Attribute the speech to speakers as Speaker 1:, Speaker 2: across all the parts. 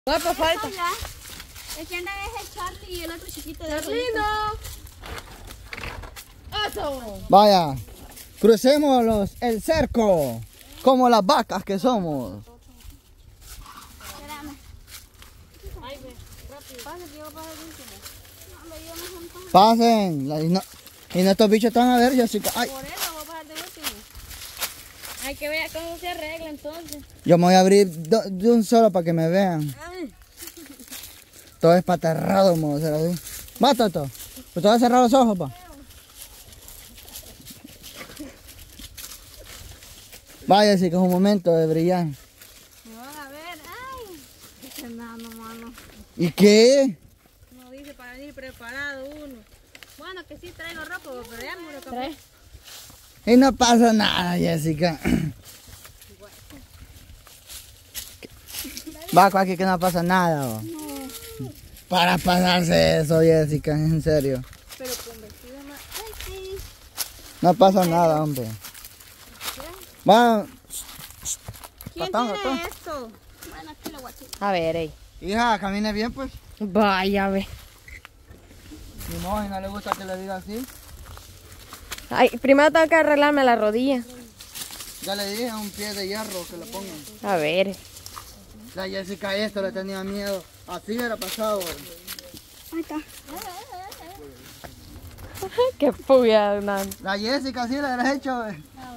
Speaker 1: ¿Cuánto falta?
Speaker 2: El que anda es el Charlie y el otro chiquito de
Speaker 1: ¡Lindo! ¡Eso!
Speaker 3: Vaya, crucémoslos el cerco, como las vacas que somos.
Speaker 2: Espérame. Ay, ve, rápido. Pasa, que yo voy a pasar el último. No, me dio más un paso.
Speaker 3: Pasen, y nuestros bichos están a ver, Jessica. Ay,
Speaker 2: Por eso voy a pasar de último. Hay que ver cómo se arregla entonces.
Speaker 3: yo me voy a abrir de un solo para que me vean.
Speaker 2: Ay.
Speaker 3: Todo es paterrado, vamos a hacer así. Va, Toto. ¿Usted va a cerrar los ojos, pa? Vaya, sí que es un momento de brillar.
Speaker 2: Me van a ver. Ay. Dice nada, mano.
Speaker 3: ¿Y qué?
Speaker 2: No dice para venir preparado uno. Bueno, que sí traigo ropa, pero ya me lo compré.
Speaker 3: Y no pasa nada, Jessica. Va, aquí que no pasa nada. ¿O?
Speaker 2: No.
Speaker 3: Para pasarse eso, Jessica, en serio.
Speaker 2: Pero con vestido más. Ay, sí.
Speaker 3: No pasa nada, hombre. Va.
Speaker 2: ¿Quién
Speaker 3: Ratón,
Speaker 2: tiene
Speaker 3: ratón.
Speaker 2: esto? Bueno, aquí lo guachito.
Speaker 1: A ver, ey.
Speaker 3: Hija, camine bien, pues.
Speaker 1: Vaya, ve.
Speaker 3: Ni modo, si no le gusta que le diga así.
Speaker 1: Ay, primero tengo que arreglarme la rodilla.
Speaker 3: Ya le dije a un pie de hierro que le pongan.
Speaker 1: A ver.
Speaker 3: La Jessica esto le tenía miedo. Así hubiera pasado.
Speaker 2: Ahí está.
Speaker 1: Qué puya, Nan.
Speaker 3: La Jessica sí le hubiera hecho.
Speaker 2: A ver,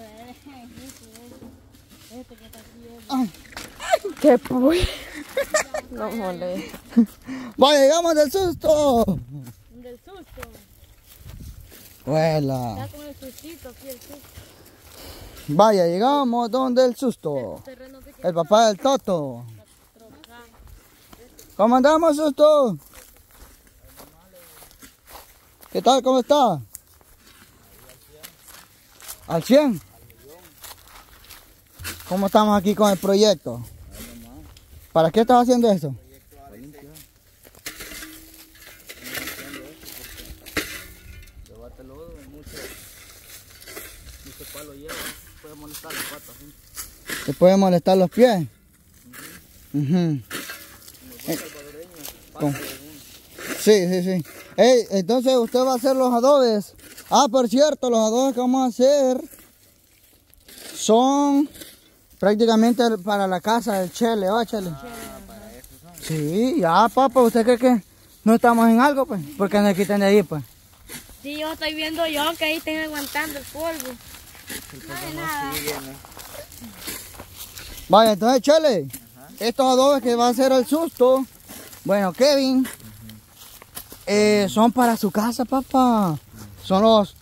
Speaker 2: este que está aquí.
Speaker 3: Ay.
Speaker 1: Qué puya. No molesta.
Speaker 3: Vaya, llegamos del susto.
Speaker 2: Del susto.
Speaker 3: Huela.
Speaker 2: Está con el sustito aquí, el susto.
Speaker 3: Vaya, llegamos donde el susto.
Speaker 2: Terreno que
Speaker 3: El papá del Toto. ¿Cómo andamos, susto? ¿Qué tal? ¿Cómo está? ¿Al 100? ¿Cómo estamos aquí con el proyecto? ¿Para qué estás haciendo eso? ¿Te puede molestar los pies? Ujú. Sí, sí. Ey, entonces usted va a hacer los adobes. Ah, por cierto, los adobes que vamos a hacer son prácticamente para la casa del Chele, ¿va, Chele? Sí, ya, papá, ¿usted cree que no estamos en algo, pues? ¿Por qué nos quitan de ahí, pues?
Speaker 2: sí, yo estoy viendo yo que ahí estén aguantando el polvo. No de nada.
Speaker 3: Vaya, entonces, Chele, estos adobes que va a hacer el susto, bueno, Kevin, son para su casa, papá. Son los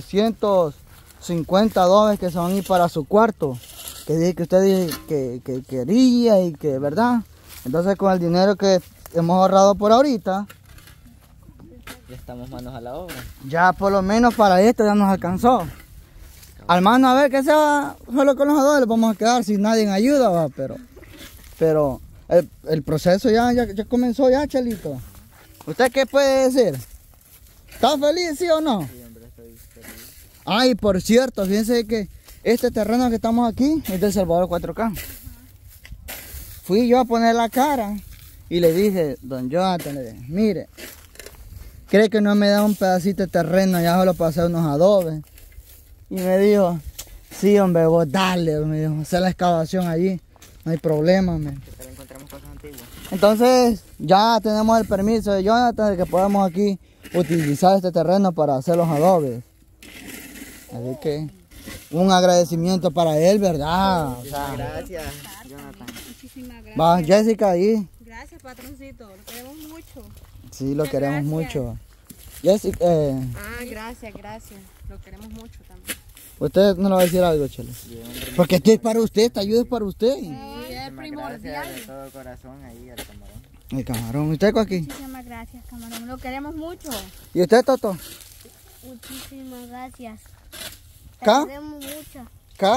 Speaker 3: 350 adobes que son ir para su cuarto. Que dije que usted dijo que quería y que, ¿verdad? Entonces, con el dinero que hemos ahorrado por ahorita,
Speaker 4: Ya estamos manos a la obra.
Speaker 3: ya por lo menos para esto ya nos alcanzó. Al mano, a ver qué se va, solo con los adobes vamos a quedar sin nadie en ayuda, va, pero el proceso ya comenzó ya, Chelito. ¿Usted qué puede decir? ¿Está feliz, sí o no?
Speaker 4: Sí, hombre, estoy feliz.
Speaker 3: Ay, por cierto, fíjense que este terreno que estamos aquí es del Salvador 4K. Fui yo a poner la cara y le dije, don Jonathan, le dije, mire, ¿cree que no me da un pedacito de terreno ya solo para hacer unos adobes? Y me dijo, sí, hombre, vos dale, me dijo, hacer la excavación allí, no hay problema, man.
Speaker 4: Pero encontramos cosas antiguas.
Speaker 3: Entonces ya tenemos el permiso de Jonathan de que podemos aquí utilizar este terreno para hacer los adobes. Así que un agradecimiento para él, ¿verdad? O sea,
Speaker 4: Gracias, Jonathan.
Speaker 2: Muchísimas gracias.
Speaker 3: va Jessica ahí.
Speaker 2: Gracias, patroncito. Lo queremos mucho.
Speaker 3: Sí, lo queremos
Speaker 2: gracias.
Speaker 3: mucho. Jessica,
Speaker 1: Gracias. Lo queremos mucho también.
Speaker 3: usted no le va a decir algo, Chele.
Speaker 4: Sí, hombre,
Speaker 3: Porque esto es para usted, esta ayuda es para usted.
Speaker 4: muchísimas gracias de todo corazón ahí al camarón.
Speaker 3: El camarón, ¿usted aquí?
Speaker 2: Muchísimas gracias, camarón. Lo queremos mucho.
Speaker 3: ¿Y usted, Toto?
Speaker 2: Muchísimas gracias.
Speaker 3: ¿Ca?
Speaker 2: queremos mucho.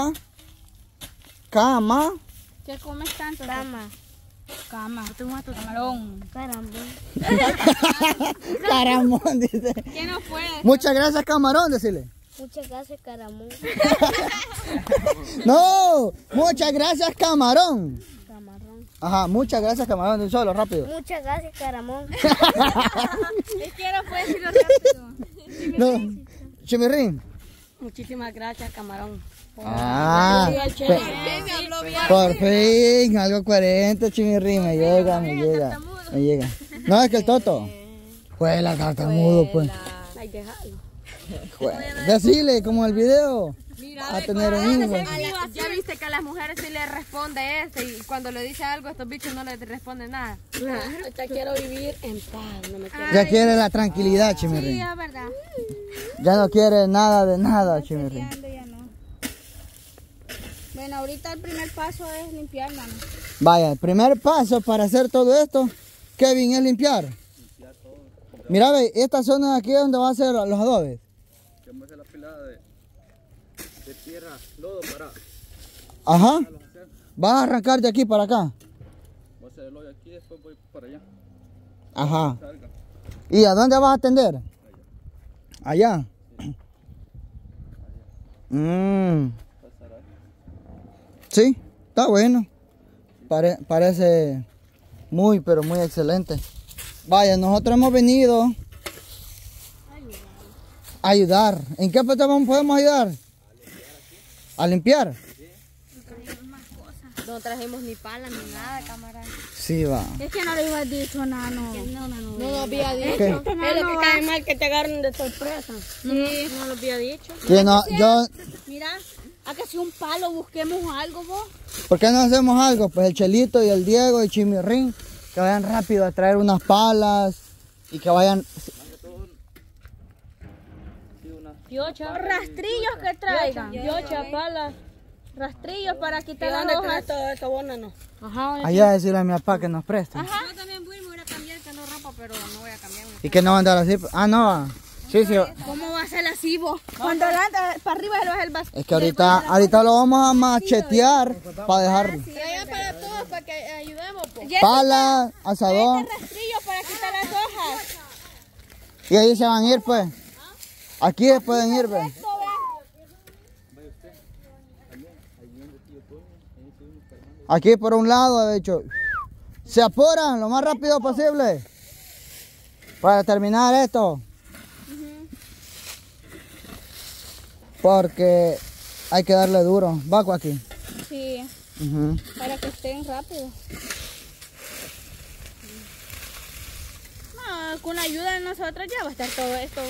Speaker 3: ¿Cama?
Speaker 2: ¿Qué comes tanto? Cama. Camarón. Carambón.
Speaker 3: Caramón, dice.
Speaker 2: ¿Quién no fue?
Speaker 3: Muchas gracias, camarón, decirle.
Speaker 2: Muchas gracias, caramón.
Speaker 3: No, muchas gracias, camarón.
Speaker 2: Camarón.
Speaker 3: Ajá, muchas gracias, camarón de un solo, rápido.
Speaker 5: Muchas gracias, Caramón.
Speaker 2: Es que no puede decirlo rápido.
Speaker 3: No, Chimirrín.
Speaker 2: Muchísimas gracias, camarón.
Speaker 3: Ah, por fin, algo coherente, Chimirrín, me llega. No, es que el Toto. Juela, tartamudo, pues.
Speaker 2: Ay, déjalo.
Speaker 3: Decile, como el video. A tener un hijo.
Speaker 1: Ya viste que a las mujeres sí les responde y cuando le dice algo a estos bichos no les responden nada.
Speaker 2: Ya quiero vivir en paz, no me quiero.
Speaker 3: Ya quiere la tranquilidad, Chimirrín.
Speaker 2: Sí, es verdad.
Speaker 3: Ya no quiere nada de nada, Chimirrín.
Speaker 5: Ya no. Bueno, ahorita el primer paso es limpiar, mano.
Speaker 3: Vaya, el primer paso para hacer todo esto, Kevin, es limpiar. Mira, ve, esta zona de aquí es donde va a ser los adobes.
Speaker 6: Vamos a hacer la pilada de tierra, lodo para...
Speaker 3: Ajá. Vas a arrancar de aquí para acá.
Speaker 6: Voy a hacer el hoyo aquí, después voy para allá.
Speaker 3: Ajá.
Speaker 6: Salga.
Speaker 3: ¿Y a dónde vas a tender? Allá. Sí, está bueno. Parece muy, pero muy excelente. Vaya, nosotros hemos venido a ayudar. ¿En qué podemos ayudar? ¿A limpiar?
Speaker 1: No trajimos ni pala ni nada, camarada.
Speaker 3: Sí, va.
Speaker 5: Es que no le ibas dicho nada, no.
Speaker 2: No lo había dicho.
Speaker 3: ¿Qué?
Speaker 2: Es lo que cae mal que te agarren de sorpresa. Sí, no lo había dicho.
Speaker 3: Que no,
Speaker 5: Mira, a que si un palo busquemos algo, vos.
Speaker 3: ¿por qué no hacemos algo? Pues el Chelito y el Diego y Chimirrín, que vayan rápido a traer unas palas y que vayan...
Speaker 2: Piocha.
Speaker 5: Rastrillos que traigan.
Speaker 2: Piocha, palas.
Speaker 5: Rastrillos para quitar
Speaker 2: ¿Dónde
Speaker 5: las
Speaker 2: tenés
Speaker 5: hojas.
Speaker 2: todo eso, Bona? Ajá.
Speaker 3: Allá decirle a mi papá que nos preste.
Speaker 2: Yo también voy a cambiar, que no ropa, pero no voy a cambiar.
Speaker 3: Y que no va a andar así. Ah, no. Sí, sí.
Speaker 5: ¿Cómo va a ser así, vos? Cuando anda para arriba se lo hace el vaso.
Speaker 3: Es que ahorita lo vamos a machetear para dejarlo.
Speaker 2: Allá para todos, para que ayudemos, pues.
Speaker 3: Pala, asadón.
Speaker 5: Rastrillos para quitar las hojas.
Speaker 3: Y ahí se van a ir, pues. Aquí se pueden ir, pues. Aquí por un lado, de hecho. Se apuran lo más rápido posible para terminar esto. Porque hay que darle duro. Vaco aquí.
Speaker 5: Sí, para que estén rápido. No, con la ayuda de nosotros ya va a estar todo esto.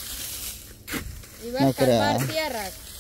Speaker 1: Y va a
Speaker 3: No
Speaker 1: escarbar
Speaker 3: creo.
Speaker 1: tierra.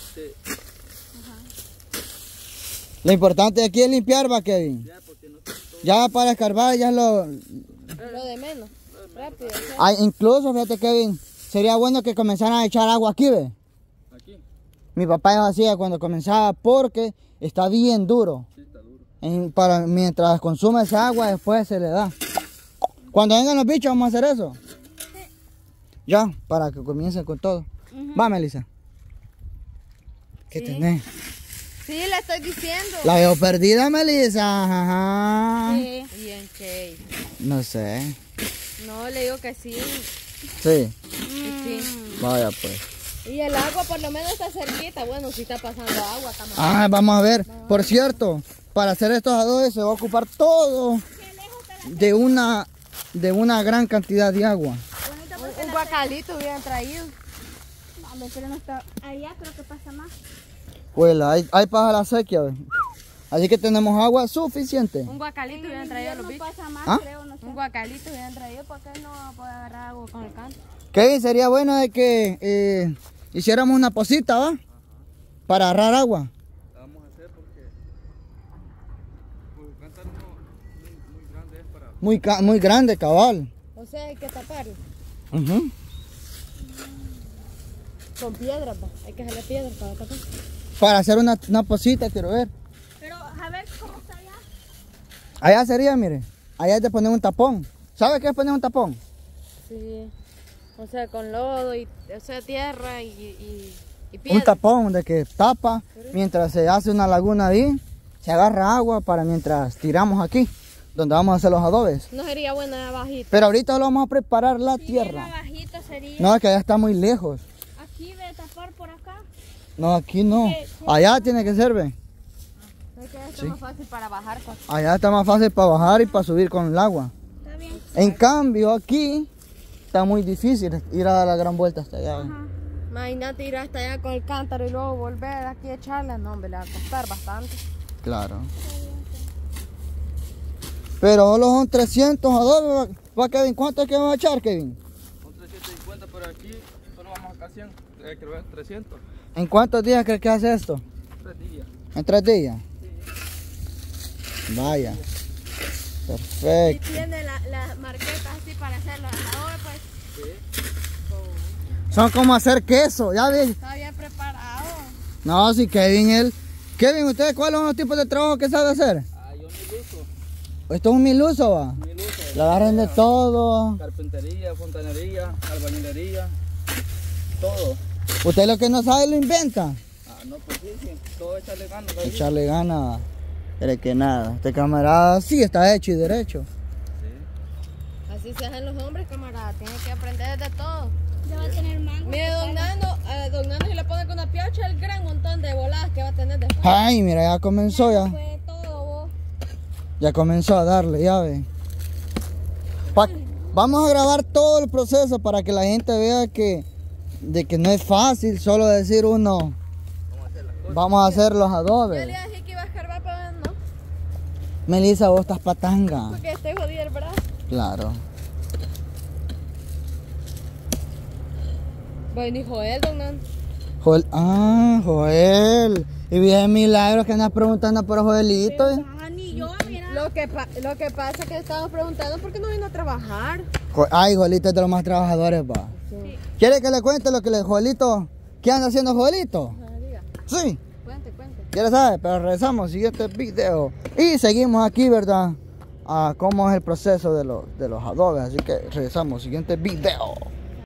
Speaker 3: Lo importante aquí es limpiar, va, Kevin. Ya para escarbar ya es lo...
Speaker 1: Lo de menos. Rápido.
Speaker 3: Incluso, fíjate, Kevin, sería bueno que comenzaran a echar agua aquí, ¿ve?
Speaker 6: Aquí.
Speaker 3: Mi papá lo hacía cuando comenzaba porque está bien duro.
Speaker 6: Sí, está duro.
Speaker 3: Mientras consume esa agua, después se le da. Cuando vengan los bichos, vamos a hacer eso. Ya, para que comiencen con todo. Va, Melissa. ¿Qué tenés?
Speaker 1: Sí, le estoy diciendo.
Speaker 3: La veo perdida, Melissa. Ajá.
Speaker 1: Sí. Bien, Kate.
Speaker 3: No sé.
Speaker 1: No, le digo que sí.
Speaker 3: Sí.
Speaker 1: Sí.
Speaker 3: Vaya, pues.
Speaker 1: Y el agua por lo menos está cerquita. Bueno, si está pasando agua, camarada.
Speaker 3: Vamos a ver. Por cierto, para hacer estos adobes se va a ocupar todo de una gran cantidad de agua.
Speaker 1: Un guacalito hubieran traído.
Speaker 5: Vamos, pero no está. Allá creo que pasa más.
Speaker 3: Pues hay para la sequía, ¿ve? Así que tenemos agua suficiente.
Speaker 1: Un guacalito hubieran traído los bichos.
Speaker 5: Pasa más,
Speaker 3: ¿Ah?
Speaker 5: creo, no sé.
Speaker 1: Un guacalito hubieran traído para que no va a poder agarrar agua con el canto.
Speaker 3: Kevin, sería bueno de que hiciéramos una pocita, ¿va? Para agarrar agua.
Speaker 6: La vamos a hacer porque el cántaro muy grande es para...
Speaker 3: Muy grande, cabal.
Speaker 1: O sea, hay que taparlo.
Speaker 3: Ujú.
Speaker 1: Con piedras, pa. Hay que jalar piedras para tapar.
Speaker 3: Para hacer una pocita, quiero ver.
Speaker 5: Pero a ver cómo está allá.
Speaker 3: Allá sería, mire. Allá es de poner un tapón. ¿Sabe qué es poner un tapón?
Speaker 1: Sí. O sea, con lodo y, o sea, tierra y
Speaker 3: Un
Speaker 1: piedra.
Speaker 3: tapón de que tapa mientras se hace una laguna ahí. Se agarra agua para mientras tiramos aquí, donde vamos a hacer los adobes.
Speaker 1: No sería bueno de abajito.
Speaker 3: Pero ahorita lo vamos a preparar la tierra.
Speaker 5: Bajito sería.
Speaker 3: No, es que allá está muy lejos.
Speaker 5: Aquí de tapar por acá.
Speaker 3: No, aquí no. Allá tiene que ser, ve.
Speaker 1: Es que esto
Speaker 3: Sí.
Speaker 1: es más fácil para bajar.
Speaker 3: Allá está más fácil para bajar y para subir con el agua.
Speaker 5: Está bien.
Speaker 3: En cambio aquí está muy difícil ir a dar la gran vuelta hasta allá.
Speaker 1: Imagínate ir hasta allá con el cántaro y luego volver aquí a echarla. No, hombre, le va a costar bastante.
Speaker 3: Claro. Pero solo son 300 adobes. ¿Va, Kevin? ¿Cuánto es que vamos a echar, Kevin?
Speaker 6: Son 350, pero aquí solo vamos a casi 300.
Speaker 3: ¿En cuántos días crees que hace esto?
Speaker 6: 3 días.
Speaker 3: ¿En 3 días? Vaya.
Speaker 1: Y
Speaker 3: Perfecto.
Speaker 1: tiene las marquetas así para hacer los adobes, pues.
Speaker 3: Son como hacer queso, ¿ya ves?
Speaker 1: Está bien preparado.
Speaker 3: No, sí, Kevin, Kevin, ¿ustedes cuáles son los tipos de trabajo que sabe hacer?
Speaker 6: Yo miluso.
Speaker 3: Esto es un miluso, va.
Speaker 6: Miluso.
Speaker 3: Le agarran de todo.
Speaker 6: Carpintería, fontanería, albañilería, todo.
Speaker 3: Usted lo que no sabe lo inventa.
Speaker 6: No, pues sí, todo echarle ganas.
Speaker 3: Echarle ganas. Pero que nada. Este camarada sí está hecho y derecho.
Speaker 1: Así se hacen los hombres, camarada. Tienen que aprender de todo.
Speaker 5: Ya va a tener mango.
Speaker 1: Mire, don Nando, si le pone con una piocha, el gran montón de voladas que va a tener después.
Speaker 3: Ay, mira, ya comenzó ya.
Speaker 5: Fue todo vos.
Speaker 3: Ya comenzó a darle, ya ve. Vamos a grabar todo el proceso para que la gente vea de que no es fácil solo decir uno. Vamos a hacer los
Speaker 1: Yo
Speaker 3: adobes.
Speaker 1: le dije que iba a escarbar, pero no.
Speaker 3: Melissa, vos estás patanga.
Speaker 1: Porque estoy jodida el brazo.
Speaker 3: Claro.
Speaker 1: Bueno, y Joel, don Nando.
Speaker 3: Joel. Ah, Joel. Y bien milagros que andas preguntando por Joelito.
Speaker 5: Ah, ni yo, mira.
Speaker 1: Lo que pasa es que estamos preguntando por qué no vino a trabajar.
Speaker 3: Ay, Joelito es de los más trabajadores, va.
Speaker 1: Sí.
Speaker 3: ¿Quiere que le cuente lo que le Joelito? ¿Qué anda haciendo Joelito?
Speaker 1: Diga,
Speaker 3: Sí.
Speaker 1: cuente.
Speaker 3: Ya lo sabe, pero regresamos siguiente video. Y seguimos aquí, ¿verdad? A cómo es el proceso de los adobes. Así que regresamos, siguiente video.